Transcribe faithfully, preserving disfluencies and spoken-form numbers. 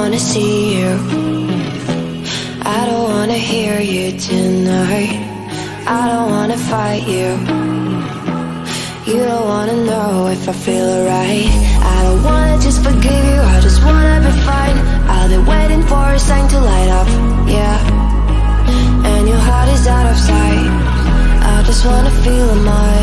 wanna see you, I don't wanna hear you tonight. I don't wanna fight you, you don't wanna know if I feel alright. I don't wanna just forgive you, I just wanna be fine. I've been waiting for a sign to light up, yeah. And your heart is out of sight, I just wanna feel mine.